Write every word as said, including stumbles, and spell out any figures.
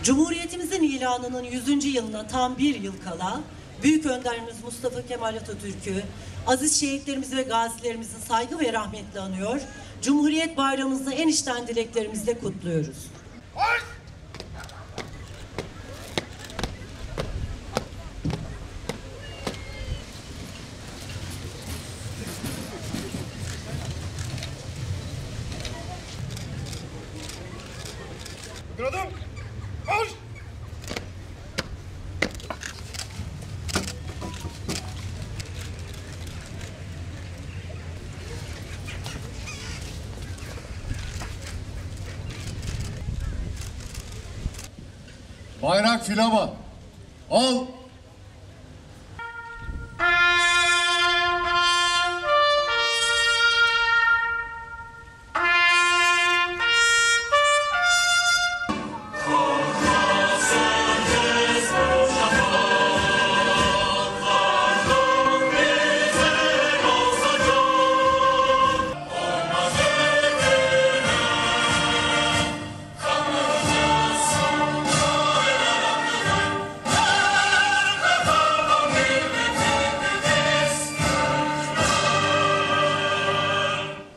Cumhuriyetimizin ilanının yüzüncü yılına tam bir yıl kala Büyük Önderimiz Mustafa Kemal Atatürk'ü, aziz şehitlerimizi ve gazilerimizi saygı ve rahmetle anıyor. Cumhuriyet Bayramımızı en içten dileklerimizle kutluyoruz. Hoş! Adım! Hoş! Bayrak filama. Al.